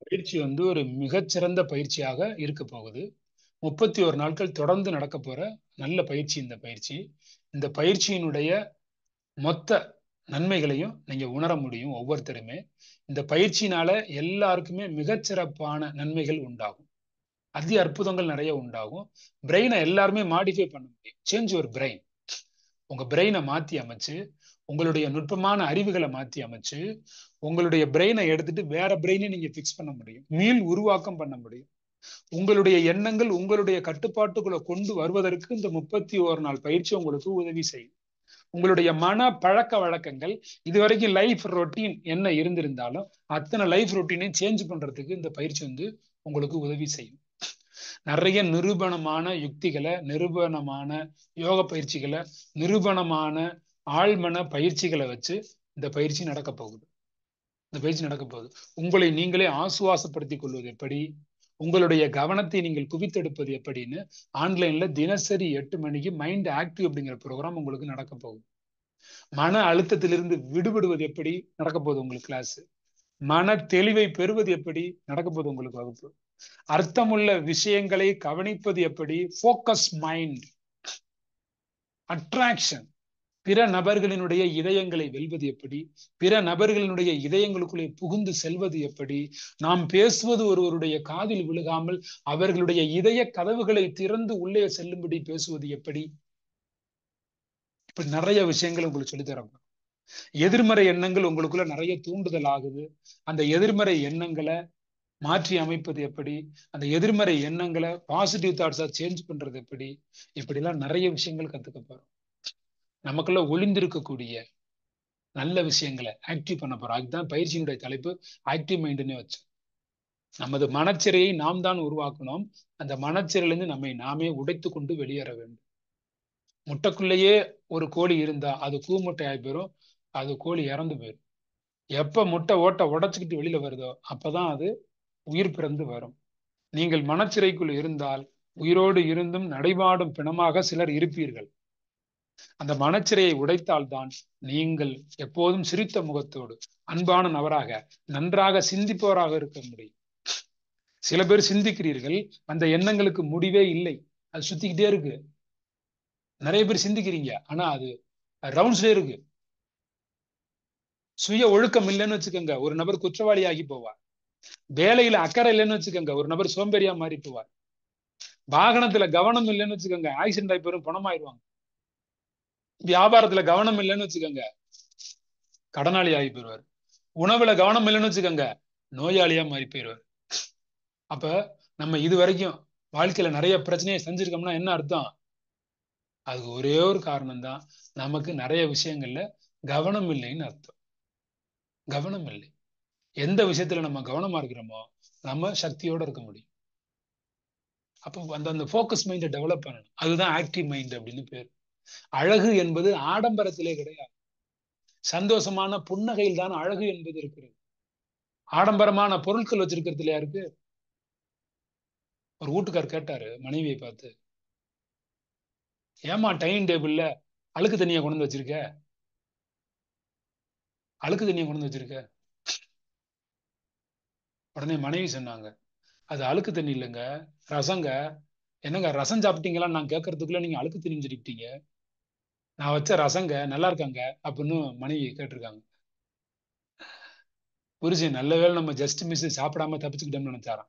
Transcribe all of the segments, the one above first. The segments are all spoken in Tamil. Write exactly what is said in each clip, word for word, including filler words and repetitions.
பயிற்சி வந்து ஒரு மிகச்சிறந்த பயிற்சியாக இருக்க போகுது. முப்பத்தி ஒரு நாட்கள் தொடர்ந்து நடக்க போற நல்ல பயிற்சி இந்த பயிற்சி. இந்த பயிற்சியினுடைய மொத்த நன்மைகளையும் நீங்க உணர முடியும் ஒவ்வொருத்தருமே. இந்த பயிற்சியினால எல்லாருக்குமே மிகச்சிறப்பான நன்மைகள் உண்டாகும். அதி அற்புதங்கள் நிறைய உண்டாகும். பிரெயினை எல்லாருமே மாடிஃபை பண்ண முடியும். Change your brain. உங்க பிரெயினை மாத்தி அமைச்சு, உங்களுடைய நுட்பமான அறிவுகளை மாத்தி அமைச்சு, உங்களுடைய பிரெயினை எடுத்துட்டு வேற பிரெயினை நீங்க பிக்ஸ் பண்ண முடியும். மீள் உருவாக்கம் பண்ண முடியும். உங்களுடைய எண்ணங்கள் உங்களுடைய கட்டுப்பாட்டுக்குள்ள கொண்டு வருவதற்கு இந்த முப்பத்தி ஒரு நாள் பயிற்சி உங்களுக்கு உதவி செய்யும். உங்களுடைய மன பழக்க வழக்கங்கள் இதுவரைக்கும் லைஃப் ரொட்டீன் என்ன இருந்திருந்தாலும் அத்தனை லைஃப் ரொட்டீனையும் சேஞ்ச் பண்றதுக்கு இந்த பயிற்சி வந்து உங்களுக்கு உதவி செய்யும். நிறைய நிரூபணமான யுக்திகளை, நிரூபணமான யோக பயிற்சிகளை, நிரூபணமான ஆழ்மன பயிற்சிகளை வச்சு இந்த பயிற்சி நடக்க போகுது. இந்த பயிற்சி நடக்க போகுது. உங்களை நீங்களே ஆசுவாசப்படுத்திக் கொள்வது எப்படி, உங்களுடைய கவனத்தை நீங்கள் குவித்தெடுப்பது எப்படின்னு ஆன்லைன்ல தினசரி எட்டு மணிக்கு மைண்ட் ஆக்டிவ் அப்படிங்கிற ப்ரோக்ராம் உங்களுக்கு நடக்க போகுது. மன அழுத்தத்திலிருந்து விடுபடுவது எப்படி நடக்க போகுது உங்களுக்கு கிளாஸ். மன தெளிவை பெறுவது எப்படி நடக்க போகுது உங்களுக்கு வகுப்பு. அர்த்தமுள்ள விஷயங்களை கவனிப்பது எப்படி, ஃபோக்கஸ் மைண்ட், அட்ராக்ஷன், பிற நபர்களினுடைய இதயங்களை வெல்வது எப்படி, பிற நபர்களினுடைய இதயங்களுக்குள்ளே புகுந்து செல்வது எப்படி, நாம் பேசுவது ஒருவருடைய காதில் விழுகாமல் அவர்களுடைய இதய கதவுகளை திறந்து உள்ளே செல்லும்படி பேசுவது எப்படி, இப்படி நிறைய விஷயங்கள் உங்களுக்கு சொல்லித்தரப்படும். எதிர்மறை எண்ணங்கள் உங்களுக்குள்ள நிறைய தூண்டுதல் ஆகுது. அந்த எதிர்மறை எண்ணங்களை மாற்றி அமைப்பது எப்படி, அந்த எதிர்மறை எண்ணங்களை பாசிட்டிவ் தாட்ஸா சேஞ்ச் பண்றது எப்படி, இப்படிலாம் நிறைய விஷயங்கள் கத்துக்க போறோம். நமக்குள்ள ஒளிந்திருக்கக்கூடிய நல்ல விஷயங்களை ஆக்டிவ் பண்ண போறோம். அதுதான் பயிற்சியினுடைய தலைப்பு, ஆக்டிவ் மைண்டுன்னு வச்சு. நமது மனச்சிறையை நாம் தான் உருவாக்கணும். அந்த மனச்சிறையிலிருந்து நம்மை நாமே உடைத்து கொண்டு வெளியேற வேண்டும். முட்டைக்குள்ளேயே ஒரு கோழி இருந்தா அது கூ முட்டையாகி போயிடும், அது கோழி இறந்து போயிடும். எப்ப முட்டை ஓட்டை உடைச்சுக்கிட்டு வெளியில வருதோ அப்பதான் அது உயிர் பிறந்து வரும். நீங்கள் மனச்சிறைக்குள் இருந்தால் உயிரோடு இருந்தும் நடைபாடும் பிணமாக சிலர் இருப்பீர்கள். அந்த மனச்சிறையை உடைத்தால்தான் நீங்கள் எப்போதும் சிரித்த முகத்தோடு அன்பான நபராக நன்றாக சிந்திப்பவராக இருக்க முடியும். சில பேர் சிந்திக்கிறீர்கள், அந்த எண்ணங்களுக்கு முடிவே இல்லை, அது சுத்திக்கிட்டே இருக்கு. நிறைய பேர் சிந்திக்கிறீங்க, ஆனா அது ரவுண்ட்ஸ்ல இருக்கு. சுய ஒழுக்கம் இல்லைன்னு வச்சுக்கோங்க, ஒரு நபர் குற்றவாளி ஆகி போவார். வேலையில அக்கறை இல்லைன்னு வச்சுக்கோங்க, ஒரு நபர் சோம்பேறியா மாறி போவார். வாகனத்துல கவனம் இல்லைன்னு வச்சுக்கோங்க, ஆக்சிடென்ட் ஆகி போயிரும், பணமாயிருவாங்க. வியாபாரத்துல கவனம் இல்லைன்னு வச்சுக்கோங்க, கடனாளி ஆகி போயிடுவார். உணவுல கவனம் இல்லைன்னு வச்சுக்கோங்க, நோயாளியா மாறி போயிடுவார். அப்ப நம்ம இது வரைக்கும் வாழ்க்கையில நிறைய பிரச்சனையை செஞ்சிருக்கோம்னா என்ன அர்த்தம்? அதுக்கு ஒரே ஒரு காரணம் தான், நமக்கு நிறைய விஷயங்கள்ல கவனம் இல்லைன்னு அர்த்தம். கவனம் இல்லை. எந்த விஷயத்துல நம்ம கவனமா இருக்கிறோமோ நம்ம சக்தியோட இருக்க முடியும். அப்போ அந்த அந்த ஃபோக்கஸ் மைண்டை டெவலப் பண்ணணும். அதுதான் ஆக்டிவ் மைண்ட் அப்படின்னு பேர். அழகு என்பது ஆடம்பரத்திலே கிடையாது. சந்தோஷமான புன்னகையில் தான் அழகு என்பது இருக்கிறது. ஆடம்பரமான பொருட்கள் வச்சிருக்கிறதுல யாருக்கு? ஒரு வீட்டுக்கார் கேட்டாரு மனைவியை பார்த்து, ஏமா டைனிங் டேபிள்ல அழுக்கு தண்ணியை கொண்டு வந்து வச்சிருக்க, அழுக்கு தண்ணியை கொண்டு வந்து வச்சிருக்க. உடனே மனைவி சொன்னாங்க, அது அழுக்கு தண்ணி இல்லைங்க, ரசங்க. என்னங்க ரசம் சாப்பிட்டீங்களான்னு நான் கேட்கறதுக்குள்ள நீங்க அழுக்கு தண்ணி சொல்லிட்டீங்க. நான் வச்ச ரசங்க நல்லா இருக்காங்க அப்படின்னு மனைவி கேட்டிருக்காங்க. புரிச்சு, நல்ல வேளை நம்ம ஜஸ்ட் மிஸ் சாப்பிடாம தப்பிச்சுக்கிட்டோம்னு நினைச்சாராம்.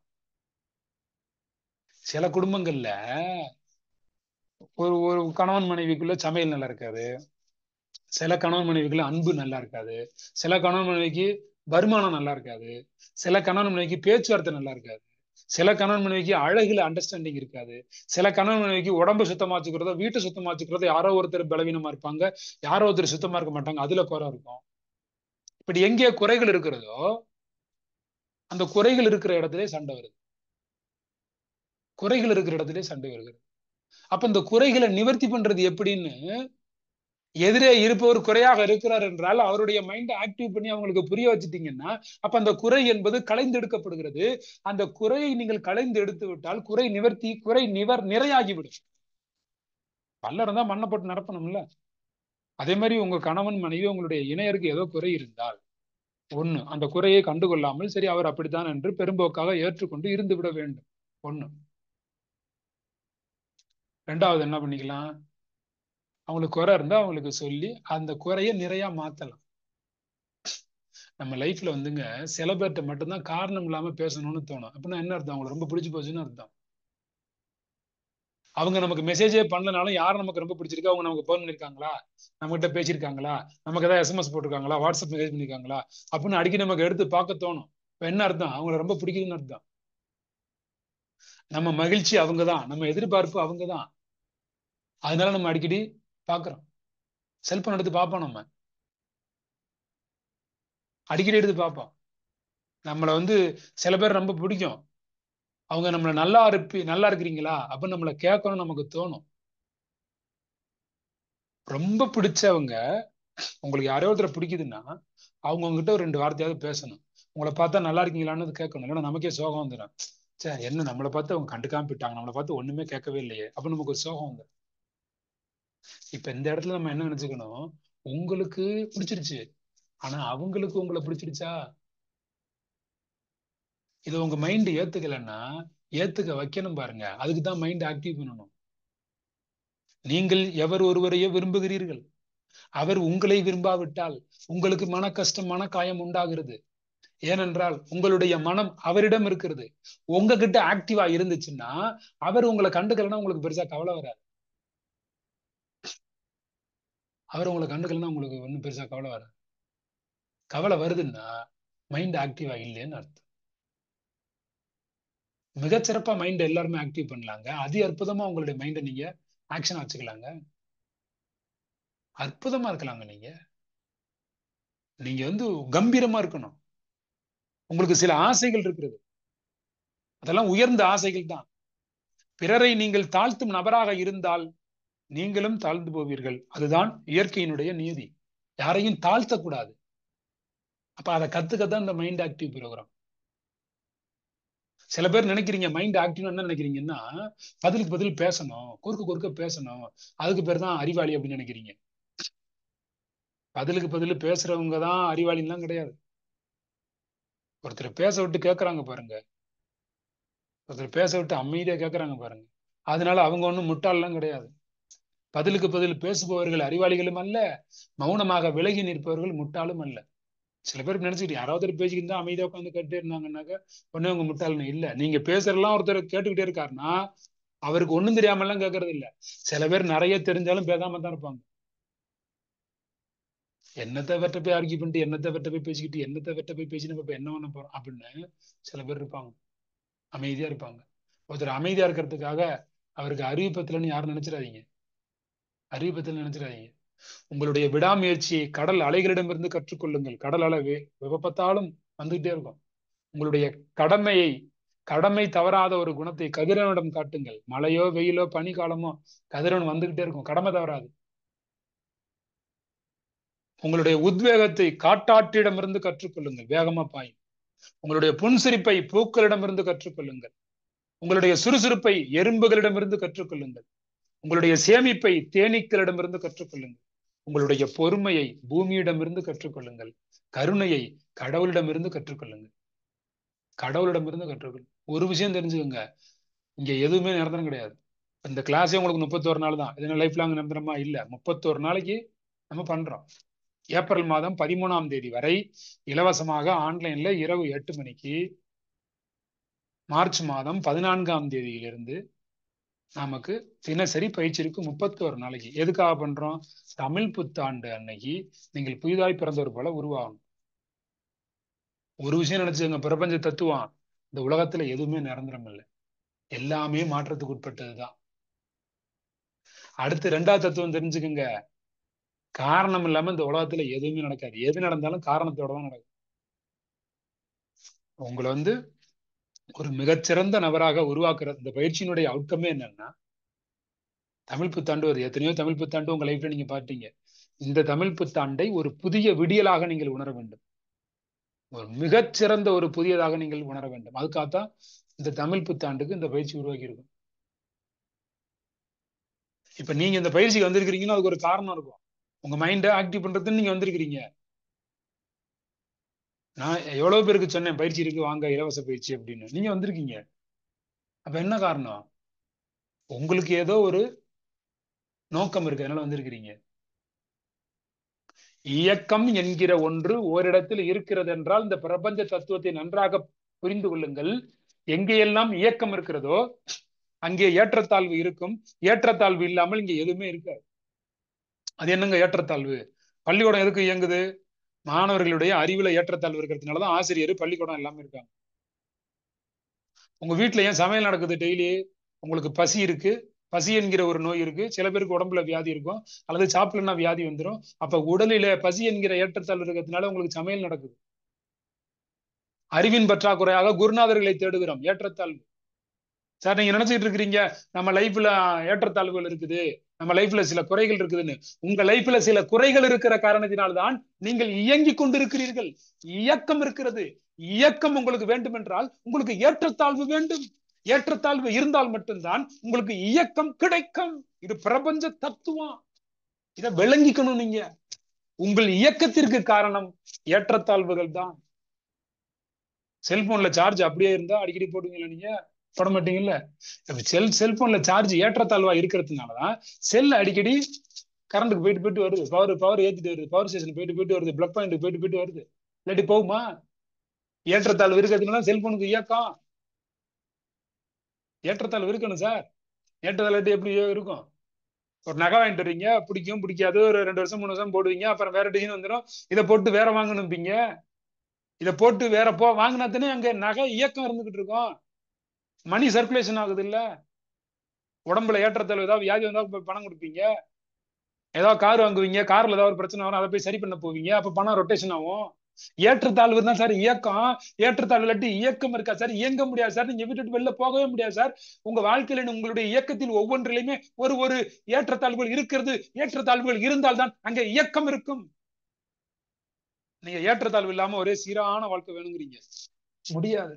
சில குடும்பங்கள்ல ஒரு ஒரு கணவன் மனைவிக்குள்ள சமையல் நல்லா இருக்காது, சில கணவன் மனைவிக்குள்ள அன்பு நல்லா இருக்காது, சில கணவன் மனைவிக்கு வருமானம் நல்லா இருக்காது, சில கணவன் மனைவிக்கு பேச்சுவார்த்தை நல்லா இருக்காது, சில கணவன் மனைவிக்கு அழகுல அண்டர்ஸ்டாண்டிங் இருக்காது, சில கணவன் மனைவிக்கு உடம்பு சுத்தமா வச்சுக்கிறதோ வீட்டை சுத்தமா வச்சுக்கிறதோ யாரோ ஒருத்தர் பலவீனமா இருப்பாங்க, யாரோ ஒருத்தர் சுத்தமா இருக்க மாட்டாங்க, அதுல குறை இருக்கும். இப்படி எங்கே குறைகள் இருக்கிறதோ அந்த குறைகள் இருக்கிற இடத்திலே சண்டை வருது. குறைகள் இருக்கிற இடத்திலே சண்டை வருகிறது. அப்ப இந்த குறைகளை நிவர்த்தி பண்றது எப்படின்னு, எதிரே இருப்பவர் குறையாக இருக்கிறார் என்றால் அவருடைய மைண்டை ஆக்டிவ் பண்ணி அவங்களுக்கு புரிய வச்சுட்டீங்கன்னா அப்ப அந்த குறை என்பது களைந்து எடுக்கப்படுகிறது. அந்த குறையை நீங்கள் களைந்து எடுத்து விட்டால் குறை நிவர்த்தி, குறை நிவர் நிறையாகிவிடும். பல்லறம் தான் மண்ணை போட்டு நிரப்பணும்ல. அதே மாதிரி உங்க கணவன் மனைவி உங்களுடைய இணையருக்கு ஏதோ குறை இருந்தால் ஒண்ணு, அந்த குறையை கண்டுகொள்ளாமல் சரி அவர் அப்படித்தான் என்று பெரும்போக்காக ஏற்றுக்கொண்டு இருந்து விட வேண்டும். ஒண்ணு. ரெண்டாவது என்ன பண்ணிக்கலாம், அவங்களுக்கு குறை இருந்தா அவங்களுக்கு சொல்லி அந்த குறைய நிறைய மாத்தலாம். நம்ம லைஃப்ல வந்துங்க சில பேர்கிட்ட மட்டும்தான் காரணம் இல்லாம பேசணும்னு தோணும். அப்படின்னா என்ன அர்த்தம், அவங்களுக்கு ரொம்ப பிடிச்சு போச்சுன்னு அர்த்தம். அவங்க நமக்கு மெசேஜே பண்ணலனாலும் யார் நமக்கு ரொம்ப பிடிச்சிருக்கு, அவங்க நமக்கு போன் பண்ணிருக்காங்களா, நம்ம கிட்ட பேசியிருக்காங்களா, நமக்கு ஏதாவது எஸ்எம்எஸ் போட்டிருக்காங்களா, வாட்ஸ்அப் மெசேஜ் பண்ணிருக்காங்களா அப்படின்னு அடிக்கடி நமக்கு எடுத்து பார்க்க தோணும். இப்ப என்ன அர்த்தம், அவங்களை ரொம்ப பிடிக்குதுன்னு அர்த்தம். நம்ம மகிழ்ச்சி அவங்கதான், நம்ம எதிர்பார்ப்பு அவங்கதான். அதனால நம்ம அடிக்கடி பாக்குறோம். செல்போன் எடுத்து பார்ப்போம், நம்ம அடிக்கடி எடுத்து பார்ப்போம். நம்மளை வந்து சில பேர் ரொம்ப பிடிக்கும், அவங்க நம்மள நல்லா இருப்பி நல்லா இருக்கிறீங்களா அப்படின்னு நம்மளை கேட்கணும் நமக்கு தோணும். ரொம்ப பிடிச்சவங்க, உங்களுக்கு யாரோ ஒருத்தரை பிடிக்குதுன்னா அவங்க உங்ககிட்ட ஒரு ரெண்டு வார்த்தையாவது பேசணும். உங்களை பார்த்தா நல்லா இருக்கீங்களான்னு கேட்கணும். இல்லைன்னா நமக்கே சோகம் வந்துடும். சே, என்ன நம்மளை பார்த்து அவங்க கண்டுக்காம போயிட்டாங்க, நம்மளை பார்த்து ஒண்ணுமே கேட்கவே இல்லையே அப்படின்னு நமக்கு ஒரு சோகம் வந்துடும். இப்ப இந்த இடத்துல நம்ம என்ன நினைச்சுக்கணும், உங்களுக்கு பிடிச்சிருச்சு, ஆனா அவங்களுக்கு உங்களை பிடிச்சிருச்சா? இதை உங்க மைண்ட் ஏத்துக்கலைன்னா ஏத்துக்க வைக்கணும் பாருங்க. அதுக்குதான் மைண்ட் ஆக்டிவ் பண்ணணும். நீங்கள் எவர் ஒருவரையோ விரும்புகிறீர்கள், அவர் உங்களை விரும்பாவிட்டால் உங்களுக்கு மன கஷ்டம் மன காயம் உண்டாகிறது. ஏனென்றால் உங்களுடைய மனம் அவரிடம் இருக்கிறது. உங்ககிட்ட ஆக்டிவா இருந்துச்சுன்னா அவர் உங்களை கண்டுக்கலன்னா உங்களுக்கு பெருசா கவலை வராது. அவர் உங்களை கண்டுக்கலன்னா உங்களுக்கு ஒன்றும் பெருசா கவலை வராது. கவலை வருதுன்னா மைண்ட் ஆக்டிவா இல்லைன்னு அர்த்தம். மிகச்சிறப்பா மைண்ட் எல்லாருமே ஆக்டிவ் பண்ணலாங்க. அதி அற்புதமா உங்களுடைய மைண்டை நீங்க ஆக்ஷன் வச்சுக்கலாங்க. அற்புதமா இருக்கலாங்க. நீங்க நீங்க வந்து கம்பீரமா இருக்கணும். உங்களுக்கு சில ஆசைகள் இருக்கிறது, அதெல்லாம் உயர்ந்த ஆசைகள் தான். பிறரை நீங்கள் தாழ்த்தும் நபராக இருந்தால் நீங்களும் தாழ்ந்து போவீர்கள். அதுதான் இயற்கையினுடைய நியதி. யாரையும் தாழ்த்தக்கூடாது. அப்ப அதை கத்துக்கத்தான் இந்த மைண்ட் ஆக்டிவ் ப்ரோக்ராம். சில பேர் நினைக்கிறீங்க மைண்ட் ஆக்டிவ் என்ன நினைக்கிறீங்கன்னா, பதிலுக்கு பதில் பேசணும், குறுக்க குறுக்க பேசணும், அதுக்கு பேர் தான் அறிவாளி அப்படின்னு நினைக்கிறீங்க. பதிலுக்கு பதில் பேசுறவங்க தான் அறிவாளிலாம் கிடையாது. ஒருத்தர் பேச விட்டு கேட்கறாங்க பாருங்க, ஒருத்தர் பேச விட்டு அமைதியா கேட்கறாங்க பாருங்க, அதனால அவங்க ஒன்றும் முட்டாள்லாம் கிடையாது. பதிலுக்கு பதில் பேசுபவர்கள் அறிவாளிகளும் அல்ல, மௌனமாக விலகி நிற்பவர்கள் முட்டாளும் அல்ல. சில பேர் நினைச்சுக்கிட்டு யாராவது பேசிக்கிட்டு தான் அமைதியா உட்காந்து கேட்டுட்டே இருந்தாங்கன்னாக்க ஒண்ணு உங்க முட்டாள்னு இல்ல. நீங்க பேசுறதெல்லாம் ஒருத்தர் கேட்டுக்கிட்டே இருக்காருன்னா அவருக்கு ஒண்ணும் தெரியாம எல்லாம் கேட்கறது இல்ல. சில பேர் நிறைய தெரிஞ்சாலும் பேசாம தான் இருப்பாங்க. என்னத்தை வெட்ட போய் ஆர்கியூ பண்ணிட்டு, என்னத்தை வெட்ட போய் பேசிக்கிட்டு, என்னத்தை வெட்ட போய் பேசி நம்ம இப்ப என்ன பண்ண போறோம் அப்படின்னு சில பேர் இருப்பாங்க. அமைதியா இருப்பாங்க. ஒருத்தர் அமைதியா இருக்கிறதுக்காக அவருக்கு அறிவிப்பத்தில்னு யாரும் நினைச்சிடாதீங்க. அறிவிப்பத்தில் நினைச்சிடாதீங்க. உங்களுடைய விடாமுயற்சியை கடல் அலைகளிடமிருந்து கற்றுக்கொள்ளுங்கள். கடல் அலை வெப்பத்தாலும் வந்துகிட்டே இருக்கும். உங்களுடைய கடமையை, கடமை தவறாத ஒரு குணத்தை கதிரவனிடம் காட்டுங்கள். மழையோ வெயிலோ பனி காலமோ கதிரவன் வந்துகிட்டே இருக்கும், கடமை தவறாது. உங்களுடைய உத்வேகத்தை காட்டாற்றிடமிருந்து கற்றுக்கொள்ளுங்கள், வேகமா பாயும். உங்களுடைய புன்சிரிப்பை பூக்களிடமிருந்து கற்றுக்கொள்ளுங்கள். உங்களுடைய சுறுசுறுப்பை எறும்புகளிடமிருந்து கற்றுக்கொள்ளுங்கள். உங்களுடைய சேமிப்பை தேனீக்களிடமிருந்து கற்றுக்கொள்ளுங்கள். உங்களுடைய பொறுமையை பூமியிடமிருந்து கற்றுக்கொள்ளுங்கள். கருணையை கடவுளிடமிருந்து கற்றுக்கொள்ளுங்கள். கடவுளிடமிருந்து கற்றுக்கொள்ளுங்கள். ஒரு விஷயம் தெரிஞ்சுக்கோங்க, இங்க எதுவுமே நிரந்தரம் கிடையாது. இந்த கிளாஸே உங்களுக்கு முப்பத்தோரு நாள் தான். இதனால லைஃப் லாங் நிரந்தரமா இல்ல. முப்பத்தோரு நாளைக்கு நம்ம பண்றோம். ஏப்ரல் மாதம் பதிமூணாம் தேதி வரை இலவசமாக ஆன்லைன்ல இரவு எட்டு மணிக்கு, மார்ச் மாதம் பதினான்காம் தேதியிலிருந்து நமக்கு தினசரி பயிற்சி இருக்கு முப்பத்தோரு நாளைக்கு. எதுக்காக பண்றோம்? தமிழ் புத்தாண்டு அன்னைக்கு நீங்கள் புதிதாய் பிறந்தவர் போல உருவாகணும். ஒரு விஷயம் நினைச்சுங்க, பிரபஞ்ச தத்துவம், இந்த உலகத்துல எதுவுமே நிரந்தரம் இல்லை, எல்லாமே மாற்றத்துக்கு உட்பட்டதுதான். அடுத்து ரெண்டாவது தத்துவம் தெரிஞ்சுக்குங்க, காரணம் இல்லாம இந்த உலகத்துல எதுவுமே நடக்காது. எது நடந்தாலும் காரணத்தோட தான் நடக்கும். உங்களை வந்து ஒரு மிகச்சிறந்த நபராக உருவாக்குற இந்த பயிற்சியினுடைய அவுட்கமே என்னன்னா, தமிழ் புத்தாண்டு வருது. எத்தனையோ தமிழ் புத்தாண்டு உங்க லைஃப்ல நீங்க பார்த்தீங்க. இந்த தமிழ் புத்தாண்டை ஒரு புதிய விடியலாக நீங்கள் உணர வேண்டும். ஒரு மிகச்சிறந்த ஒரு புதியதாக நீங்கள் உணர வேண்டும். அதுக்காகத்தான் இந்த தமிழ் புத்தாண்டுக்கு இந்த பயிற்சி உருவாக்கி இருக்கும். இப்ப நீங்க இந்த பயிற்சிக்கு வந்திருக்கிறீங்கன்னா அதுக்கு ஒரு காரணம் இருக்கும். உங்க மைண்டை ஆக்டிவ் பண்றதுன்னு நீங்க வந்திருக்கிறீங்க. நான் எவ்வளவு பேருக்கு சொன்னேன் பயிற்சி இருக்கு வாங்க இலவச பயிற்சி அப்படின்னு, நீங்க வந்திருக்கீங்க. அப்ப என்ன காரணம்? உங்களுக்கு ஏதோ ஒரு நோக்கம் இருக்கு, அதனால வந்திருக்கிறீங்க. இயக்கம் என்கிற ஒன்று ஓரிடத்தில் இருக்கிறது என்றால் இந்த பிரபஞ்ச தத்துவத்தை நன்றாக புரிந்து கொள்ளுங்கள். எங்கேயெல்லாம் இயக்கம் இருக்கிறதோ அங்கே ஏற்றத்தாழ்வு இருக்கும். ஏற்றத்தாழ்வு இல்லாமல் இங்க எதுவுமே இருக்காது. அது என்னங்க ஏற்றத்தாழ்வு? பள்ளிக்கூடம் எதுக்கு இயங்குது? மாணவர்களுடைய அறிவுல ஏற்றத்தாழ்வு இருக்கிறதுனாலதான் ஆசிரியர் பள்ளிக்கூடம் எல்லாமே இருக்காங்க. உங்க வீட்டுல ஏன் சமையல் நடக்குது டெய்லி? உங்களுக்கு பசி இருக்கு, பசி என்கிற ஒரு நோய் இருக்கு, சில பேருக்கு உடம்புல வியாதி இருக்கும், அல்லது சாப்பிடலன்னா வியாதி வந்துடும். அப்ப உடலில பசி என்கிற ஏற்றத்தாழ்வு இருக்கிறதுனால உங்களுக்கு சமையல் நடக்குது. அறிவின் பற்றாக்குறையாக குருநாதர்களை தேடுகிறோம், ஏற்றத்தாழ்வு. சார் நீங்க நினைச்சிட்டு இருக்கிறீங்க நம்ம லைஃப்ல ஏற்றத்தாழ்வுகள் இருக்குது, நம்ம லைஃப்ல சில குறைகள் இருக்குதுன்னு. உங்க லைஃப்ல சில குறைகள் இருக்கிற காரணத்தினால்தான் நீங்கள் இயங்கி கொண்டிருக்கிறீர்கள். இயக்கம் இருக்கிறது. இயக்கம் உங்களுக்கு வேண்டும் என்றால் உங்களுக்கு ஏற்றத்தாழ்வு வேண்டும். ஏற்றத்தாழ்வு இருந்தால் மட்டும்தான் உங்களுக்கு இயக்கம் கிடைக்கும். இது பிரபஞ்ச தத்துவம். இதை விளங்கிக்கணும் நீங்க. உங்கள் இயக்கத்திற்கு காரணம் ஏற்றத்தாழ்வுகள் தான். செல்போன்ல சார்ஜ் அப்படியே இருந்தா அடிக்கடி போடுவீங்களா? நீங்க போட மாட்டீங்கல்ல. செல் செல்போன்ல சார்ஜ் ஏற்றத்தாழ்வா இருக்கிறதுனாலதான் செல் அடிக்கடி கரண்ட்டுக்கு போயிட்டு போயிட்டு வருது. பவர் பவர் ஏத்திட்டு வருது, பவர் ஸ்டேஷன் போயிட்டு போயிட்டு வருது, பிளக் பாயிண்ட் போயிட்டு போயிட்டு வருது. இல்லாட்டி போகுமா? ஏற்றத்தாழ்வு இருக்கிறதுனால செல்போனுக்கு இயக்கம். ஏற்றத்தாழ்வு இருக்கணும் சார். ஏற்றத்தாழ்வு எப்படி இருக்கும்? ஒரு நகை வாங்கிட்டு வரீங்க, பிடிக்கும் பிடிக்காது, ஒரு ரெண்டு வருஷம் மூணு வருஷம் போடுவீங்க, அப்புறம் வேற டிசைன் வந்துடும். இதை போட்டு வேற வாங்கணும்பீங்க. இதை போட்டு வேற போ வாங்கினாத்தானே அங்க நகை இயக்கம் இருந்துகிட்டு இருக்கும். மணி சர்க்குலேஷன் ஆகுது இல்ல. உடம்புல ஏற்றத்தாழ்வு ஏதாவது வியாதி வந்தா பணம் கொடுப்பீங்க. ஏதாவது கார் வாங்குவீங்க, கார்ல ஏதாவது ஒரு பிரச்சனை வரும், அதை போய் சரி பண்ண போவீங்க, அப்ப பணம் ரொட்டேஷன் ஆகும். ஏற்றத்தாழ்வு தான் சார் இயக்கம். ஏற்றத்தாழ்வு இல்லாட்டி இயக்கம் இருக்கா சார்? இயங்க முடியாது சார். நீங்க விட்டுட்டு வெளில போகவே முடியாது சார். உங்க வாழ்க்கையில உங்களுடைய இயக்கத்தில் ஒவ்வொன்றிலுமே ஒரு ஒரு ஏற்றத்தாழ்வுகள் இருக்கிறது. ஏற்றத்தாழ்வுகள் இருந்தால்தான் அங்க இயக்கம் இருக்கும். நீங்க ஏற்றத்தாழ்வு இல்லாம ஒரே சீரான வாழ்க்கை வேணுங்கிறீங்க, முடியாது.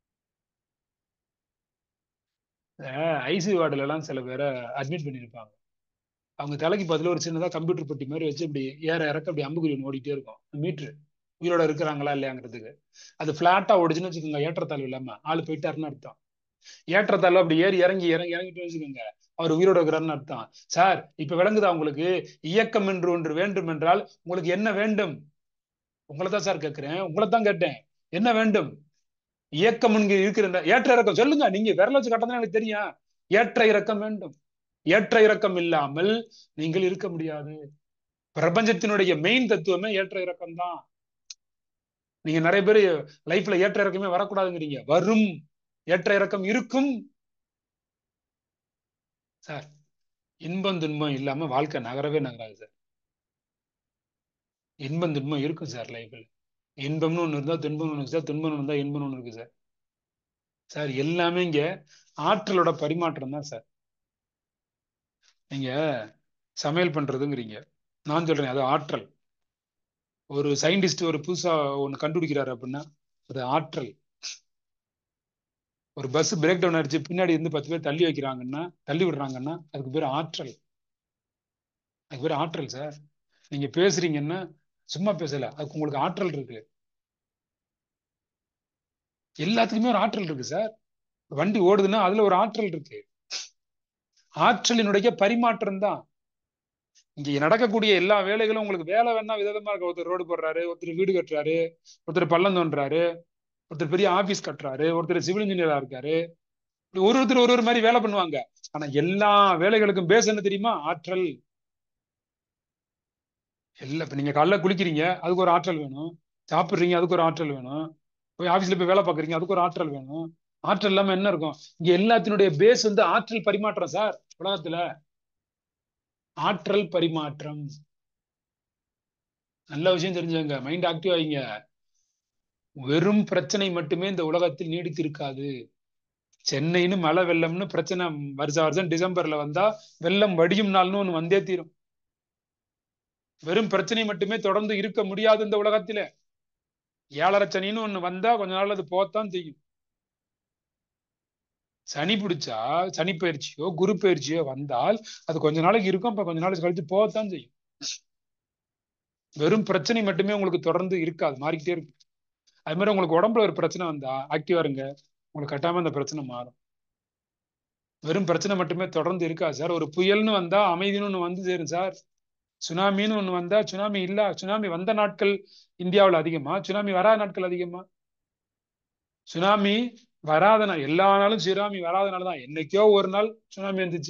ஐசி வார்டுல எல்லாம் சில பேரை அட்மிட் பண்ணிருப்பாங்க. அவங்க தலைக்கு பதில ஒரு சின்னதா கம்ப்யூட்டர் பெட்டி மாதிரி வச்சு இப்படி ஏற இறக்க அப்படி அம்புக்குறி ஓடிட்டே இருக்கும். மீட்ரு உயிரோட இருக்கிறாங்களா இல்லையாங்கிறதுக்கு. அது பிளாட்டா ஓடிச்சுன்னு வச்சுக்கோங்க, ஏற்றத்தாழ்வு இல்லாம ஆளு போயிட்டாருன்னு அர்த்தம். ஏற்றத்தாழ்வு அப்படி ஏறி இறங்கி இறங்கி இறங்கிட்டு வச்சுக்கோங்க, அவர் உயிரோட இருக்கிறாருன்னு அர்த்தம். சார் இப்ப விளங்குதா உங்களுக்கு? இயக்கம் என்று ஒன்று வேண்டும் என்றால் உங்களுக்கு என்ன வேண்டும்? உங்களை தான் சார் கேட்கிறேன், உங்களை தான் கேட்டேன். என்ன வேண்டும்? இயக்கம் இங்க இருக்கிற ஏற்ற இறக்கம் சொல்லுங்க. நீங்க விரல வச்சு கட்டதான் எனக்கு தெரியும். ஏற்ற இறக்கம் வேண்டும். ஏற்ற இறக்கம் இல்லாமல் நீங்கள் இருக்க முடியாது. பிரபஞ்சத்தினுடைய மெயின் தத்துவமே ஏற்ற இறக்கம் தான். நீங்க நிறைய பேர் லைஃப்ல ஏற்ற இறக்கமே வரக்கூடாதுங்கிறீங்க. வரும், ஏற்ற இறக்கம் இருக்கும் சார். இன்பம் துன்பம் இல்லாம வாழ்க்கை நகரவே நகராது சார். இன்பம் துன்பம் இருக்கும் சார் லைஃப்ல. இன்பம்னு ஒண்ணு இருந்தா துன்பம் ஒண்ணு சார், துன்பம் ஒண்ணு இருந்தா இன்பம் ஒண்ணு இருக்கு சார். சார் எல்லாமே இங்க ஆற்றலோட பரிமாற்றம் தான் சார். நீங்க சமையல் பண்றதுங்கிறீங்க, நான் சொல்றேன் அது ஆற்றல். ஒரு சயின்டிஸ்ட் ஒரு புதுசா ஒண்ணு கண்டுபிடிக்கிறாரு அப்படின்னா அது ஆற்றல். ஒரு பஸ் பிரேக் டவுன் ஆயிடுச்சு, பின்னாடி இருந்து பத்து பேர் தள்ளி வைக்கிறாங்கன்னா தள்ளி விடுறாங்கன்னா அதுக்கு பேர் ஆற்றல். அதுக்கு பேர் ஆற்றல் சார். நீங்க பேசுறீங்கன்னா சும்மா பேசல, அதுக்கு உங்களுக்கு ஆற்றல் இருக்கு. எல்லாத்துக்குமே ஒரு ஆற்றல் இருக்கு சார். வண்டி ஓடுதுன்னா அதுல ஒரு ஆற்றல் இருக்கு. ஆற்றலினுடைய பரிமாற்றம் தான் இங்க நடக்கக்கூடிய எல்லா வேலைகளும். உங்களுக்கு வேலை வேணா விதமா இருக்கு. ஒருத்தர் ரோடு போடுறாரு, ஒருத்தர் வீடு கட்டுறாரு, ஒருத்தர் பள்ளம் தோன்றாரு, ஒருத்தர் பெரிய ஆபீஸ் கட்டுறாரு, ஒருத்தர் சிவில் இன்ஜினியரா இருக்காரு. ஒரு ஒருத்தர் ஒரு ஒரு மாதிரி வேலை பண்ணுவாங்க. ஆனா எல்லா வேலைகளுக்கும் பேஸ் என்ன தெரியுமா? ஆற்றல். எல்லாம் இப்ப நீங்க காலைல குளிக்கிறீங்க, அதுக்கு ஒரு ஆற்றல் வேணும். சாப்பிடுறீங்க, அதுக்கு ஒரு ஆற்றல் வேணும். போய் ஆபீஸ்ல போய் வேலை பார்க்குறீங்க, அதுக்கு ஒரு ஆற்றல் வேணும். ஆற்றல் இல்லாம என்ன இருக்கும்? இங்க எல்லாத்தினுடைய பேஸ் வந்து ஆற்றல் பரிமாற்றம் சார். உலகத்துல ஆற்றல் பரிமாற்றம். நல்ல விஷயம் தெரிஞ்சுங்க, மைண்ட் ஆக்டிவ் ஆகிங்க. வெறும் பிரச்சனை மட்டுமே இந்த உலகத்தில் நீடித்து இருக்காது. சென்னைன்னு மழை வெள்ளம்னு பிரச்சனை வருஷம் வருஷம் டிசம்பர்ல வந்தா வெள்ளம் வடியும் நாள்னு ஒண்ணு வந்தே தீரும். வெறும் பிரச்சனை மட்டுமே தொடர்ந்து இருக்க முடியாது இந்த உலகத்தில. ஏழரை சனின்னு ஒண்ணு வந்தா கொஞ்ச நாள் அது போத்தான் செய்யும். சனி பிடிச்சா சனி பயிற்சியோ குரு பயிற்சியோ வந்தால் அது கொஞ்ச நாளைக்கு இருக்கும், அப்ப கொஞ்ச நாளைக்கு கழிச்சு போகத்தான் செய்யும். வெறும் பிரச்சனை மட்டுமே உங்களுக்கு தொடர்ந்து இருக்காது, மாறிக்கிட்டே இருக்கும். அது மாதிரி உங்களுக்கு உடம்புல ஒரு பிரச்சனை வந்தா ஆக்டிவா இருங்க, உங்களுக்கு கட்டாம அந்த பிரச்சனை மாறும். வெறும் பிரச்சனை மட்டுமே தொடர்ந்து இருக்கா சார். ஒரு புயல்னு வந்தா அமைதின்னு ஒண்ணு வந்து சேரும் சார். சுனாமின்னு ஒண்ணு வந்தா, சுனாமி இல்ல சுனாமி வந்த நாட்கள் இந்தியாவில் அதிகமா, சுனாமி வராத நாட்கள் அதிகமா? சுனாமி வராத நாள், எல்லா நாளும் சுனாமி வராத நாள் தான். என்னைக்கோ ஒரு நாள் சுனாமி வந்துச்சு,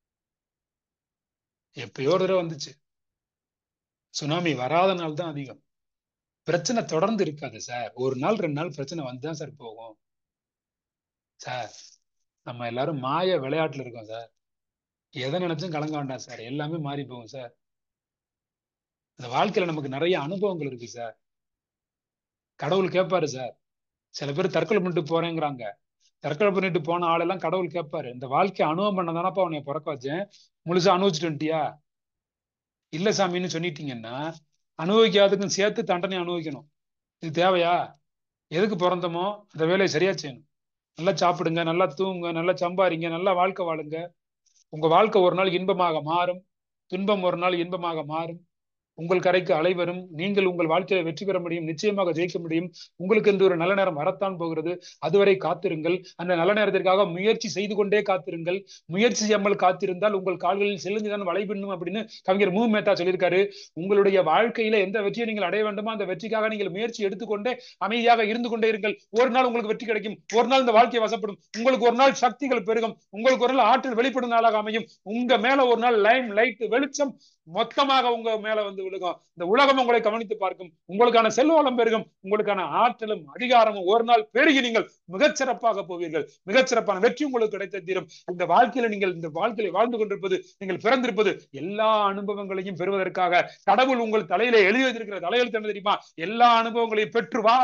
எப்பயோ ஒரு தடவை வந்துச்சு. சுனாமி வராத நாள் தான் அதிகம். பிரச்சனை தொடர்ந்து இருக்காது சார். ஒரு நாள் ரெண்டு நாள் பிரச்சனை வந்துதான் சார் போகும் சார். நம்ம எல்லாரும் மாய விளையாட்டுல இருக்கோம் சார். எதை நினைச்சும் கலங்க வேண்டாம் சார், எல்லாமே மாறி போகும் சார். இந்த வாழ்க்கையில நமக்கு நிறைய அனுபவங்கள் இருக்கு சார். கடவுள் கேட்பாரு சார். சில பேர் தற்கொலை பண்ணிட்டு போறேங்கிறாங்க. தற்கொலை பண்ணிட்டு போன ஆளெல்லாம் கடவுள் கேட்பாரு, இந்த வாழ்க்கை அனுபவம் பண்ணதானப்பா உன்னை பிறக்க வச்சேன், முழுசா அனுபவிச்சுட்டு வந்துட்டியா? இல்ல சாமின்னு சொல்லிட்டீங்கன்னா அனுபவிக்காததுக்கும் சேர்த்து தண்டனை அனுபவிக்கணும். இது தேவையா? எதுக்கு பிறந்தமோ அந்த வேலையை சரியா செய்யணும். நல்லா சாப்பிடுங்க, நல்லா தூங்குங்க, நல்லா சம்பாரிங்க, நல்லா வாழ்க்கை வாழுங்க. உங்க வாழ்க்கை ஒரு நாள் இன்பமாக மாறும், துன்பம் ஒரு நாள் இன்பமாக மாறும். உங்கள் கரைக்கு அலை வரும். நீங்கள் உங்கள் வாழ்க்கையை வெற்றி பெற முடியும், நிச்சயமாக ஜெயிக்க முடியும். உங்களுக்கு என்று ஒரு நல்ல நேரம் வரத்தான் போகிறது. அதுவரை காத்திருங்கள். அந்த நல்ல நேரத்திற்காக முயற்சி செய்து கொண்டே காத்திருங்கள். முயற்சி செய்யாமல் காத்திருந்தால் உங்கள் கால்களில் செல்லுந்துதான் வளைபின்னும் அப்படின்னு கவிஞர் மு மேத்தா சொல்லியிருக்காரு. உங்களுடைய வாழ்க்கையில எந்த வெற்றியை நீங்கள் அடைய வேண்டுமோ அந்த வெற்றிக்காக நீங்கள் முயற்சி எடுத்துக்கொண்டே அமைதியாக இருந்து கொண்டே இருங்கள். ஒரு நாள் உங்களுக்கு வெற்றி கிடைக்கும். ஒரு நாள் இந்த வாழ்க்கை வசப்படும். உங்களுக்கு ஒரு நாள் சக்திகள் பெருகும். உங்களுக்கு ஒரு நாள் ஆற்றல் வெளிப்படும் நாளாக அமையும். உங்க மேல ஒரு நாள் லைம் லைட் வெளிச்சம் மொத்தமாக உங்க மேல வந்து விழுகும். இந்த உலகம் உங்களை கவனித்து பார்க்கும். உங்களுக்கான செல்வவளம் பெருகும். உங்களுக்கான ஆற்றலும் அதிகாரமும் ஒரு நாள் பெருகி நீங்கள் மிகச்சிறப்பாக போவீர்கள். மிகச்சிறப்பான வெற்றி உங்களுக்கு கிடைத்த தீரும். இந்த வாழ்க்கையில நீங்கள் இந்த வாழ்க்கையை வாழ்ந்து கொண்டிருப்பது, நீங்கள் பிறந்திருப்பது எல்லா அனுபவங்களையும் பெறுவதற்காக. கடவுள் உங்கள் தலையில எழுதி வைத்திருக்கிற தலையெழுத்து என்ன தெரியுமா? எல்லா அனுபவங்களையும் பெற்று வா,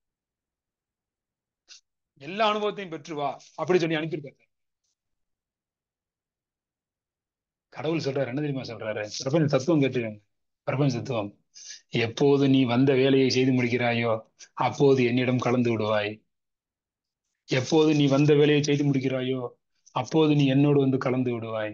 எல்லா அனுபவத்தையும் பெற்று வா அப்படி சொல்லி அனுப்பியிருக்காரு. கடவுள் சொல்றாரு என்ன தெரியுமா சொல்றாரு? பிரபஞ்ச தத்துவம் கேட்டுக்கங்க. பிரபஞ்ச தத்துவம், எப்போது நீ வந்த வேலையை செய்து முடிக்கிறாயோ அப்போது என்னிடம் கலந்து விடுவாய். எப்போது நீ வந்த வேலையை செய்து முடிக்கிறாயோ அப்போது நீ என்னோடு வந்து கலந்து விடுவாய்.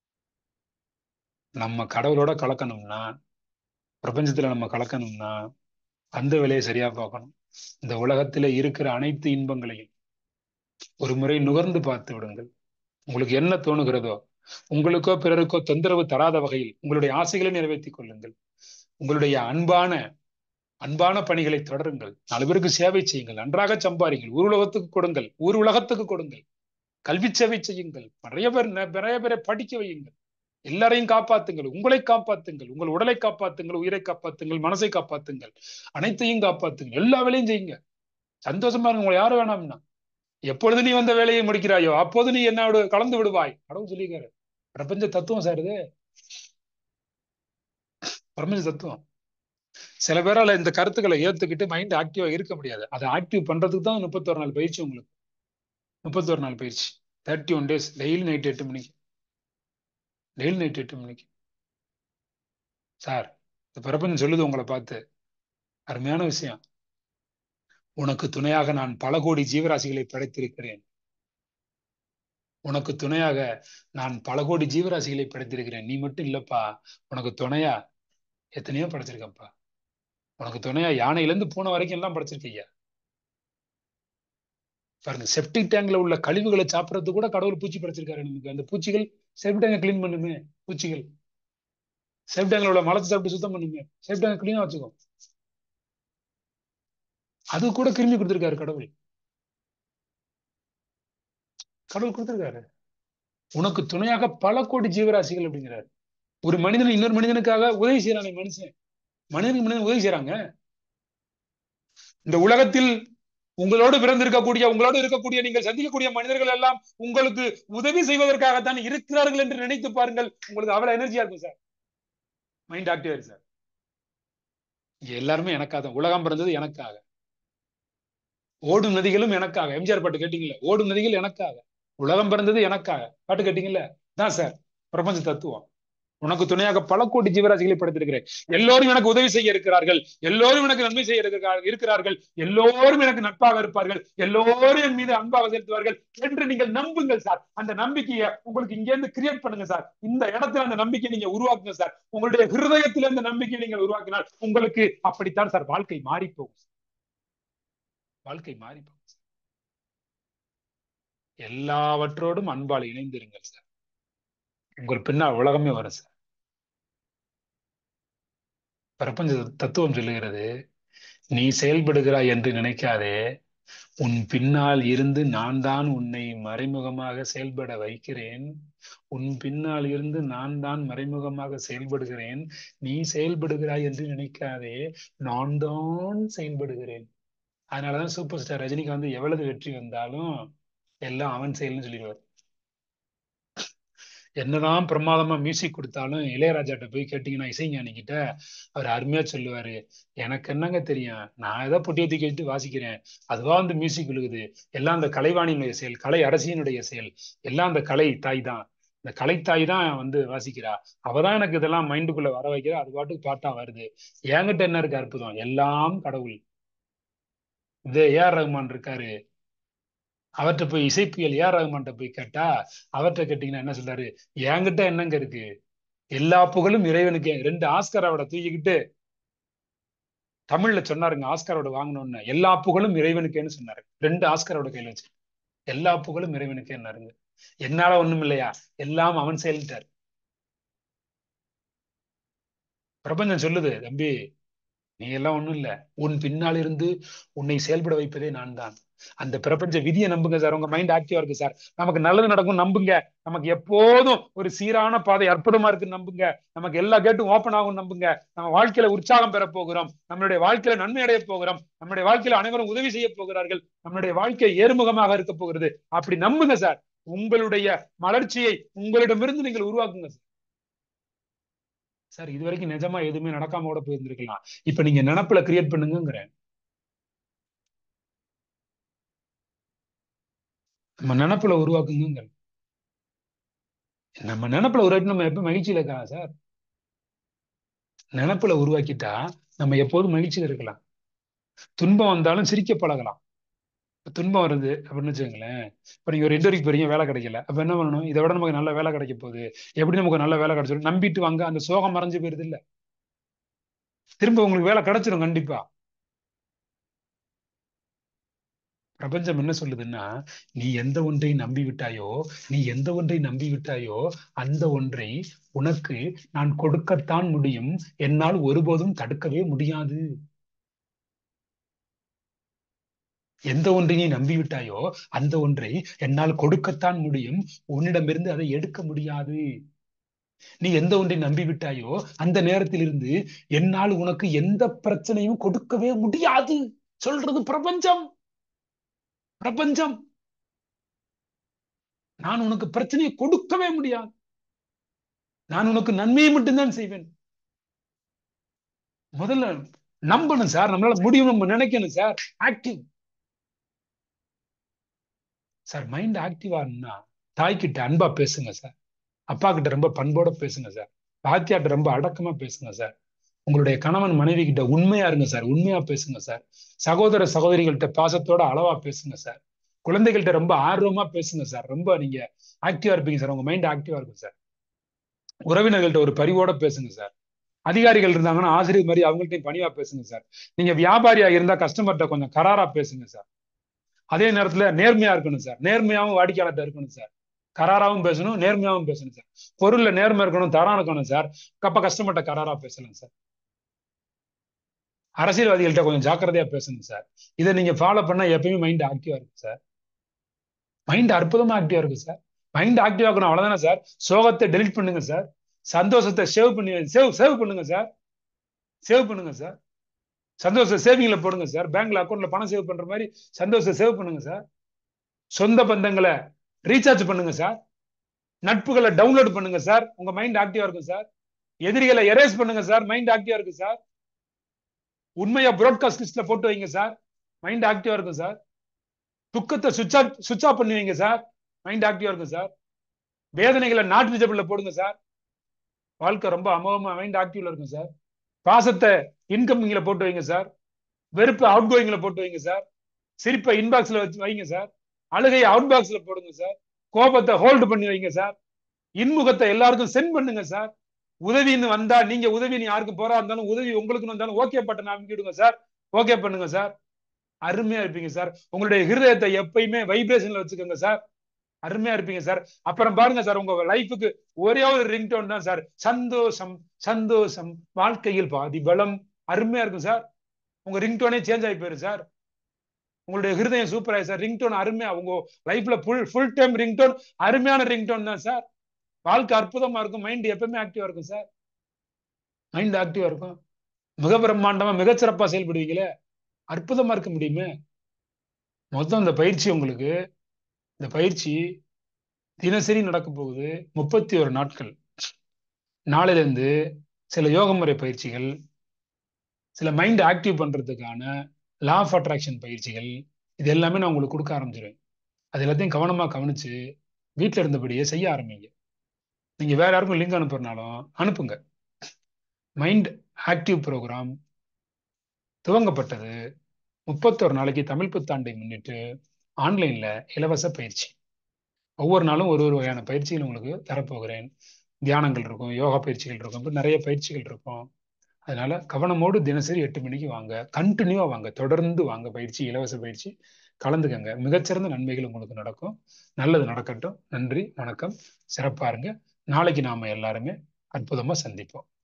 நம்ம கடவுளோட கலக்கணும்னா, பிரபஞ்சத்துல நம்ம கலக்கணும்னா அந்த வேலையை சரியா பார்க்கணும். இந்த உலகத்துல இருக்கிற அனைத்து இன்பங்களையும் ஒரு முறை நுகர்ந்து பார்த்து விடுங்கள். உங்களுக்கு என்ன தோணுகிறதோ, உங்களுக்கோ பிறருக்கோ தொந்தரவு தராத வகையில் உங்களுடைய ஆசைகளை நிறைவேற்றிக் கொள்ளுங்கள். உங்களுடைய அன்பான அன்பான பணிகளை தொடருங்கள். நாலு பேருக்கு சேவை செய்யுங்கள். நன்றாக சம்பாரிங்கள். ஊர் உலகத்துக்கு கொடுங்கள். ஊர் உலகத்துக்கு கொடுங்கள். கல்வி சேவை செய்யுங்கள். நிறைய பேர் நிறைய பேரை படிக்க வையுங்கள். எல்லாரையும் காப்பாத்துங்கள். உங்களை காப்பாத்துங்கள். உங்கள் உடலை காப்பாத்துங்கள். உயிரை காப்பாத்துங்கள். மனசை காப்பாத்துங்கள். அனைத்தையும் காப்பாத்துங்கள். எல்லா வேலையும் செய்யுங்க. சந்தோஷமா இருங்க. உங்களை யாரும் வேணாம்னா, எப்பொழுது நீ வந்த வேலையை முடிக்கிறாயோ அப்போது நீ என்னோடு கலந்து விடுவாய். கடவுள் சொல்லியிருக்காரு. பிரபஞ்ச தத்துவம் சார் இது. பிரபஞ்ச தத்துவம். சில பேரால இந்த கருத்துக்களை ஏத்துக்கிட்டு மைண்ட் ஆக்டிவா இருக்க முடியாது. அதை ஆக்டிவ் பண்றதுக்கு தான் முப்பத்தொரு நாள் பயிற்சி. உங்களுக்கு முப்பத்தொரு நாள் பயிற்சி, thirty one days, daily night எட்டு மணிக்கு டெய்லி நைட் எட்டு மணிக்கு சார். இந்த பிரபஞ்சம் சொல்லுது உங்களை பார்த்து, அருமையான விஷயம். உனக்கு துணையாக நான் பல கோடி ஜீவராசிகளை படைத்திருக்கிறேன். உனக்கு துணையாக நான் பல கோடி ஜீவராசிகளை படைத்திருக்கிறேன். நீ மட்டும் இல்லப்பா, உனக்கு துணையா எத்தனையோ படைச்சிருக்கப்பா. உனக்கு துணையா யானையிலிருந்து பூனை வரைக்கும் எல்லாம் படைச்சிருக்கையா. பாருங்க, செப்டிக் டேங்க்ல உள்ள கழிவுகளை சாப்பிடறது கூட கடவுள் பூச்சி படைச்சிருக்காரு நமக்கு. அந்த பூச்சிகள் செப்டிக் டேங்கை கிளீன் பண்ணுமே. பூச்சிகள் செப்டிக் டேங்க்ல உள்ள மலத்தை சாப்பிட்டு சுத்தம் பண்ணுமே. செப்டிக் டேங்க் கிளீனா வச்சுக்கோ. அது கூட கிருமி கொடுத்திருக்காரு கடவுள். கடவுள் கொடுத்திருக்காரு. உனக்கு துணையாக பல கோடி ஜீவராசிகள் அப்படிங்கிறாரு. ஒரு மனிதன் இன்னொரு மனிதனுக்காக உதவி செய்யறாங்க. மனுஷன் மனிதனுக்கு மனிதன் உதவி செய்யறாங்க. இந்த உலகத்தில் உங்களோடு பிறந்திருக்கக்கூடிய, உங்களோடு இருக்கக்கூடிய, நீங்கள் சந்திக்கக்கூடிய மனிதர்கள் எல்லாம் உங்களுக்கு உதவி செய்வதற்காகத்தான் இருக்கிறார்கள் என்று நினைத்து பாருங்கள். உங்களுக்கு அவ்வளவு எனர்ஜியா இருக்கும் சார். மைண்ட் ஆக்டிவா இருக்கு சார். இங்க எல்லாருமே எனக்காக. உலகம் பிறந்தது எனக்காக. ஓடும் நதிகளும் எனக்காக. எம்ஜிஆர் பாட்டு கேட்டீங்கல்ல, ஓடும் நதிகள் எனக்காக. உலகம் பிறந்தது எனக்காக. பாட்டு கேட்டீங்கல்ல, தான் சார் பிரபஞ்ச தத்துவம். உனக்கு துணையாக பல கோடி ஜீவராசிகளை படைத்திருக்கிறேன். எல்லோரும் எனக்கு உதவி செய்ய இருக்கிறார்கள். எல்லோரும் எனக்கு நன்மை செய்ய இருக்கிறார்கள். எல்லோரும் எனக்கு நட்பாக இருப்பார்கள். எல்லோரும் என் மீது அன்பாக செலுத்துவார்கள் என்று நீங்கள் நம்புங்கள் சார். அந்த நம்பிக்கையை உங்களுக்கு இங்க இருந்து கிரியேட் பண்ணுங்க சார். இந்த இடத்துல அந்த நம்பிக்கையை நீங்க உருவாக்குங்க சார். உங்களுடைய ஹிருதயத்தில் அந்த நம்பிக்கையை நீங்கள் உருவாக்கினால் உங்களுக்கு அப்படித்தான் சார் வாழ்க்கை மாறி போகும். வாழ்க்கை மாறி போகும் சார். எல்லாவற்றோடும் அன்பால் இணைந்திருங்கள் சார். உங்கள் பின்னால் உலகமே வரும் சார். பிரபஞ்ச தத்துவம் சொல்லுகிறது, நீ செயல்படுகிறாய் என்று நினைக்காதே, உன் பின்னால் இருந்து நான் தான் உன்னை மறைமுகமாக செயல்பட வைக்கிறேன். உன் பின்னால் இருந்து நான் தான் மறைமுகமாக செயல்படுகிறேன். நீ செயல்படுகிறாய் என்று நினைக்காதே, நான் தான் செயல்படுகிறேன். அதனாலதான் சூப்பர் ஸ்டார் ரஜினிகாந்த் எவ்வளவு வெற்றி வந்தாலும் எல்லாம் அவன் செயல்னு சொல்லிடுவார். என்னதான் பிரமாதமா மியூசிக் கொடுத்தாலும் இளையராஜாட்ட போய் கேட்டீங்கன்னா, இசைஞானிக்கிட்ட, அவர் அருமையா சொல்லுவாரு, எனக்கு என்னங்க தெரியும், நான் ஏதோ பொட்டியை தூக்கி வச்சுட்டு வாசிக்கிறேன், அதுவா வந்து மியூசிக் விழுகுது, எல்லாம் அந்த கலைவாணியினுடைய செயல், கலை அரசியனுடைய செயல், எல்லாம் அந்த கலை தாய் தான், இந்த கலை தாய் தான் வந்து வாசிக்கிறா, அவதான் எனக்கு இதெல்லாம் மைண்டுக்குள்ள வர வைக்கிறா, அது பாட்டுக்கு பாட்டா வருது, என்கிட்ட என்ன இருக்கு அற்புதம், எல்லாம் கடவுள். இது ஏ ஆர் ரஹ்மான் இருக்காரு, அவர்கிட்ட போய் இசைப்புயல் ஏ ஆர் ரஹ்மான்கிட்ட போய் கேட்டா, அவர்கிட்ட கேட்டீங்கன்னா என்ன சொல்றாரு, என்கிட்ட என்னங்க இருக்கு, எல்லா புகழும் இறைவனுக்கு. ரெண்டு ஆஸ்கர் அவட தூக்கிக்கிட்டு தமிழ்ல சொன்னாருங்க, ஆஸ்கர் அவட வாங்கணும்னு, எல்லா புகழும் இறைவனுக்கேன்னு சொன்னாரு. ரெண்டு ஆஸ்கர் அவட கையில வச்சு, எல்லா புகழும் இறைவனுக்கே என்னாருங்க, என்னால ஒண்ணும் இல்லையா, எல்லாம் அவன் செயல்ட்டார். பிரபஞ்சம் சொல்லுது, தம்பி நீ எல்லாம் ஒண்ணும் இல்ல, உன் பின்னால் இருந்து உன்னை செயல்பட வைப்பதே நான் தான். அந்த பிரபஞ்ச விதியை நம்புங்க சார். உங்க மைண்ட் ஆக்டிவா இருக்கு சார், நமக்கு நல்லது நடக்கும் நம்புங்க, நமக்கு எப்போதும் ஒரு சீரான பாதை அற்புதமா இருக்குன்னு நம்புங்க, நமக்கு எல்லா கேட்டும் ஓப்பன் ஆகும் நம்புங்க, நம்ம வாழ்க்கையில உற்சாகம் பெற போகிறோம், நம்மளுடைய வாழ்க்கையில நன்மை அடைய போகிறோம், நம்மளுடைய வாழ்க்கையில அனைவரும் உதவி செய்ய போகிறார்கள், நம்மளுடைய வாழ்க்கை ஏறுமுகமாக இருக்க போகிறது. அப்படி நம்புங்க சார். உங்களுடைய மலர்ச்சியை உங்களிடமிருந்து நீங்கள் உருவாக்குங்க சார். சார் இது வரைக்கும் நிஜமா எதுவுமே நடக்காம கூட போயிருந்திருக்கலாம், இப்ப நீங்க நினப்புல கிரியேட் பண்ணுங்கிறேன். நம்ம நினப்புல உருவாக்குங்க. நம்ம நினப்புல உருவாக்கி நம்ம எப்ப மகிழ்ச்சியில இருக்கலாம் சார். நினப்புல உருவாக்கிட்டா நம்ம எப்போதும் மகிழ்ச்சியில இருக்கலாம். துன்பம் வந்தாலும் சிரிக்க பழகலாம். துன்பம் வருது அப்படின்னு வச்சுக்கோங்களேன், இப்ப நீங்க ஒரு இன்டர்வியூக்கு போறீங்க, வேலை கிடைக்கல, அப்ப என்ன பண்ணணும், இதை விட நமக்கு நல்ல வேலை கிடைக்க போகுது, எப்படி நமக்கு நல்ல வேலை கிடைச்சிடும் நம்பிட்டு வாங்க, அந்த சோகம் மறைஞ்சு போயிருது இல்ல, திரும்ப உங்களுக்கு வேலை கிடைச்சிடும் கண்டிப்பா. பிரபஞ்சம் என்ன சொல்லுதுன்னா, நீ எந்த ஒன்றை நம்பி விட்டாயோ, நீ எந்த ஒன்றை நம்பி விட்டாயோ அந்த ஒன்றை உனக்கு நான் கொடுக்கத்தான் முடியும், என்னால் ஒருபோதும் தடுக்கவே முடியாது. எந்த ஒன்றை நீ நம்பி விட்டாயோ அந்த ஒன்றை என்னால் கொடுக்கத்தான் முடியும், உன்னிடமிருந்து அதை எடுக்க முடியாது. நீ எந்த ஒன்றை நம்பி விட்டாயோ அந்த நேரத்தில் இருந்து என்னால் உனக்கு எந்த பிரச்சனையும் கொடுக்கவே முடியாது சொல்றது பிரபஞ்சம். பிரபஞ்சம், நான் உனக்கு பிரச்சனையை கொடுக்கவே முடியாது, நான் உனக்கு நன்மையை மட்டும்தான் செய்வேன். முதல்ல நம்பணும் சார், நம்மளால முடியும், நம்ம நினைக்கணும் சார். ஆக்டிவ் சார், மைண்ட் ஆக்டிவா இருந்தா தாய்கிட்ட அன்பா பேசுங்க சார், அப்பா கிட்ட ரொம்ப பண்போட பேசுங்க சார், பாத்தியாட்ட ரொம்ப அடக்கமா பேசுங்க சார், உங்களுடைய கணவன் மனைவி கிட்ட உண்மையா இருங்க சார், உண்மையா பேசுங்க சார், சகோதர சகோதரிகள்கிட்ட பாசத்தோட அளவா பேசுங்க சார், குழந்தைகள்கிட்ட ரொம்ப ஆர்வமா பேசுங்க சார், ரொம்ப நீங்க ஆக்டிவா இருப்பீங்க சார், உங்க மைண்ட் ஆக்டிவா இருக்கும் சார். உறவினர்கள்ட்ட ஒரு பரிவோட பேசுங்க சார். அதிகாரிகள் இருந்தாங்கன்னா ஆசிரியர் மாதிரி அவங்கள்ட்டையும் பணிவா பேசுங்க சார். நீங்க வியாபாரியா இருந்தா கஸ்டமர்கிட்ட கொஞ்சம் கராரா பேசுங்க சார். அதே நேரத்துல நேர்மையா இருக்கணும் சார், நேர்மையாவும் வாடிக்கையாளர்கிட்ட இருக்கணும் சார், கராராவும் பேசணும், நேர்மையாவும் பேசணும் சார். பொருள்ல நேர்மை இருக்கணும், தரம் இருக்கணும் சார், கப்ப கஸ்டமர்கிட்ட கராரா பேசலாம் சார். அரசியல்வாதிகள்கிட்ட கொஞ்சம் ஜாக்கிரதையா பேசணும் சார். இதை நீங்க ஃபாலோ பண்ணா எப்பயுமே மைண்ட் ஆக்டிவா இருக்கும் சார். மைண்ட் அற்புதமா ஆக்டிவா இருக்கும் சார். மைண்ட் ஆக்டிவா இருக்கணும், அவ்வளவுதானே சார். சோகத்தை டெலிட் பண்ணுங்க சார், சந்தோஷத்தை சேவ் பண்ணி சேவ் சேவ் பண்ணுங்க சார், சேவ் பண்ணுங்க சார். சந்தோஷத்தை சேவிங்ல போடுங்க சார், பேங்க்ல அக்கௌண்ட்ல பணம் சேவ் பண்ற மாதிரி சந்தோஷத்தை சேவ் பண்ணுங்க சார். சொந்த பந்தங்களை ரீசார்ஜ் பண்ணுங்க சார், நட்புகளை டவுன்லோட் பண்ணுங்க சார், உங்க மைண்ட் ஆக்டிவா இருக்கும் சார். எதிரிகளை எரேஸ் பண்ணுங்க சார், மைண்ட் ஆக்டிவா இருக்கு சார். உண்மையா ப்ராட்காஸ்ட் லிஸ்ட்ல போட்டு வைங்க சார், மைண்ட் ஆக்டிவா இருக்கும் சார். துக்கத்தை சுவிட்ச் ஆஃப் சுவிட்ச் ஆஃப் பண்ணி வைங்க சார், மைண்ட் ஆக்டிவா இருக்கும் சார். வேதனைகளை நாட் விஜிபிள்ல போடுங்க சார், வாழ்க்கை ரொம்ப அமோகமா மைண்ட் ஆக்டிவ்ல இருக்கும் சார். பாசத்தை இன்கமிங்ல போட்டு வைங்க சார், வெறுப்பு அவுட் கோயிங்ல போட்டு வைங்க சார், சிரிப்பை இன்பாக்ஸ்ல வச்சு வைங்க சார், அழுகையை அவுட் பாக்ஸ்ல போடுங்க சார், கோபத்தை ஹோல்டு பண்ணி வைங்க சார், இன்முகத்தை எல்லாருக்கும் சென்ட் பண்ணுங்க சார். உதவின்னு வந்தா நீங்க உதவி நீ யாருக்கும் போறா இருந்தாலும் உதவி உங்களுக்கு வந்தாலும் ஓகே பட்டன் அமைக்கிடுங்க சார், ஓகே பண்ணுங்க சார். அருமையா இருப்பீங்க சார். உங்களுடைய ஹிருதயத்தை எப்பயுமே வைப்ரேஷன்ல வச்சுக்கோங்க சார். அருமையா இருப்பீங்க சார். அப்புறம் பாருங்க சார், உங்க லைஃபுக்கு ஒரே ஒரு ரிங்டோன் தான் சார். சந்தோஷம் சந்தோஷம் வாழ்க்கையில் பாதி பலம். அருமையா இருக்கும் சார். உங்க ரிங்டோனே சேஞ்ச் ஆகி போயிரு சார். உங்களுடைய ஹிருதயம் சூப்பரா சார். ரிங்டோன் அருமையா உங்க லைஃப்ல ஃபுல் ஃபுல் டைம் ரிங்டோன் அருமையான ரிங்டோன் தான் சார். வாழ்க்கை அற்புதமா இருக்கும். மைண்ட் எப்பவுமே ஆக்டிவா இருக்கும் சார். மைண்ட் ஆக்டிவா இருக்கும். மிக பிரம்மாண்டமா மிகச்சிறப்பா செயல்படுவீங்களே, அற்புதமா இருக்க முடியுமே. மொத்தம் இந்த பயிற்சி உங்களுக்கு இந்த பயிற்சி தினசரி நடக்க போகுது. முப்பத்தி ஒரு நாட்கள். நாளையில இருந்து சில யோக முறை பயிற்சிகள், சில மைண்ட் ஆக்டிவ் பண்றதுக்கான லா ஆஃப் அட்ராக்ஷன் பயிற்சிகள், இது எல்லாமே நான் உங்களுக்கு கொடுக்க ஆரம்பிச்சிருவேன். அது எல்லாத்தையும் கவனமா கவனிச்சு வீட்டில் இருந்தபடியே செய்ய ஆரம்பிங்க. நீங்க வேற யாருக்கும் லிங்க் அனுப்புறனாலும் அனுப்புங்க. மைண்ட் ஆக்டிவ் ப்ரோக்ராம் துவங்கப்பட்டது. முப்பத்தொரு நாளைக்கு தமிழ் புத்தாண்டை முன்னிட்டு ஆன்லைன்ல இலவச பயிற்சி. ஒவ்வொரு நாளும் ஒரு ஒரு வகையான பயிற்சிகள் உங்களுக்கு தரப்போகிறேன். தியானங்கள் இருக்கும், யோகா பயிற்சிகள் இருக்கும், இப்படி நிறைய பயிற்சிகள் இருக்கும். அதனால கவனமோடு தினசரி எட்டு மணிக்கு வாங்க. கண்டினியூவா வாங்க, தொடர்ந்து வாங்க. பயிற்சி இலவச பயிற்சி கலந்துக்கங்க. மிகச்சிறந்த நன்மைகள் உங்களுக்கு நடக்கும். நல்லது நடக்கட்டும். நன்றி, வணக்கம். சிறப்பா இருங்க. நாளைக்கு நாம எல்லாருமே அற்புதமா சந்திப்போம்.